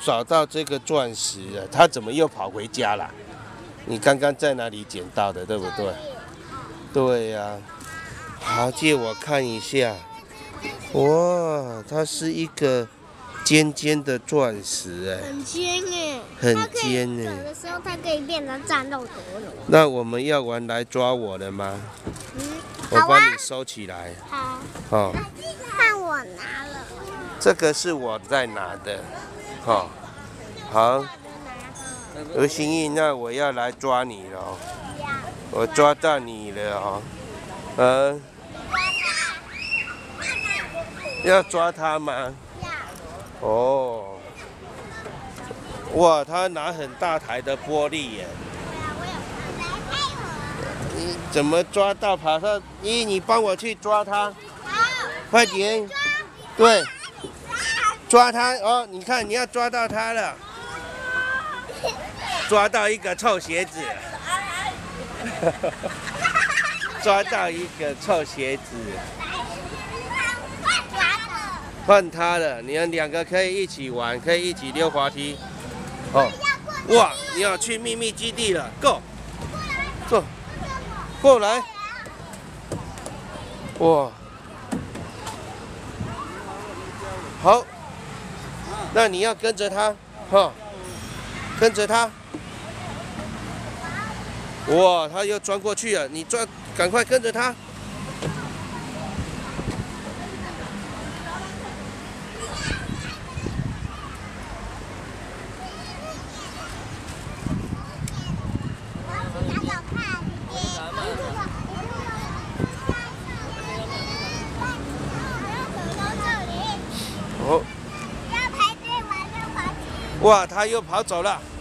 找到这个钻石了，他怎么又跑回家了？你刚刚在哪里捡到的，对不对？对呀。好，借我看一下。哇，它是一个尖尖的钻石哎， 很尖哎， 很尖哎。 有的时候它可以变成战斗陀螺。 那我们要玩来抓我的吗？我帮你收起来。 好。 哦。 看我拿了。 这个是我在拿的。哦。好。刘心义，那我要来抓你了。我抓到你了哦。要抓它吗？要。哦。哇，他拿很大台的玻璃耶。你怎么抓到？爬上？你帮我去抓它。好。快点。对。抓它哦！你看，你要抓到它了。抓到一个臭鞋子。抓到一个臭鞋子。换他了，你们两个可以一起玩，可以一起溜滑梯。哦，哇，你要去秘密基地了 ，Go， 走，过来。哇，好，那你要跟着他，哈，跟着他。哇，他又钻过去了，你钻，赶快跟着他。哦，要排队玩溜滑梯。哇，他又跑走了。